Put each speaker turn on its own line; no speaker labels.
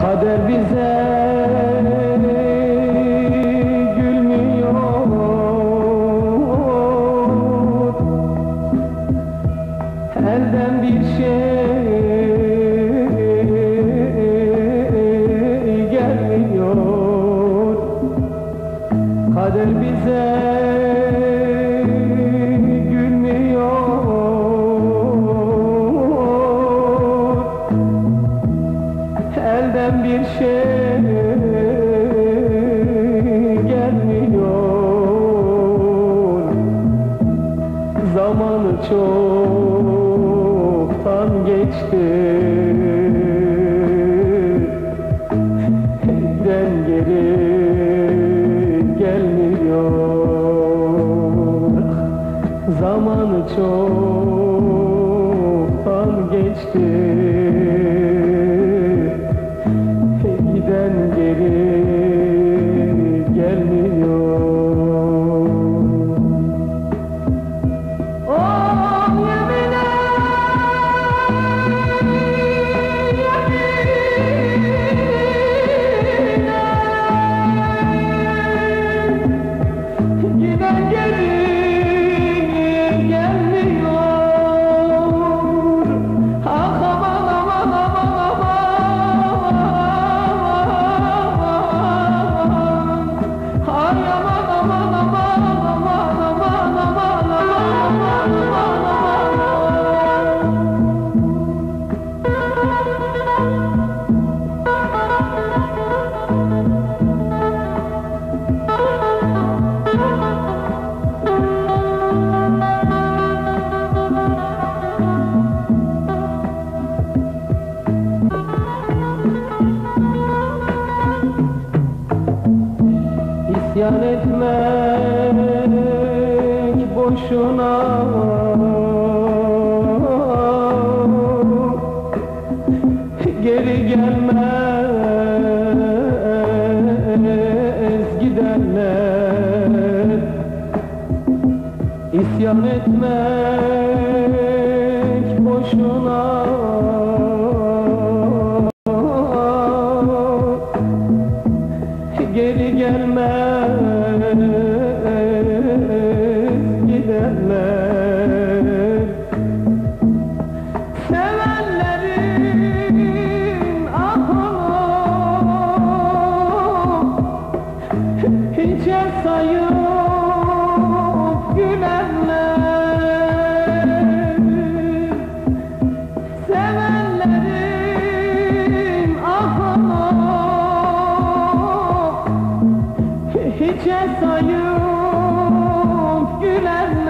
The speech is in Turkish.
Kader bize gülmüyor, elden bir şey gelmiyor. Kader bize elden bir şey gelmiyor. Zamanı çoktan geçti, giden geri gelmiyor. Zamanı çoktan geçti, giden geri gelmiyor. Oh yemine, giden geri gelmiyor. Ah aman aman aman aman, ay aman aman aman aman aman aman aman aman. İsyan etmek boşuna, geri gelmez gidenler. İsyan etmek boşuna, geri gelmez gidenler. Sevenlerin ahını hiçe sayıp gülenler. Sevenlerin ahını hiçe sayıp gülenler.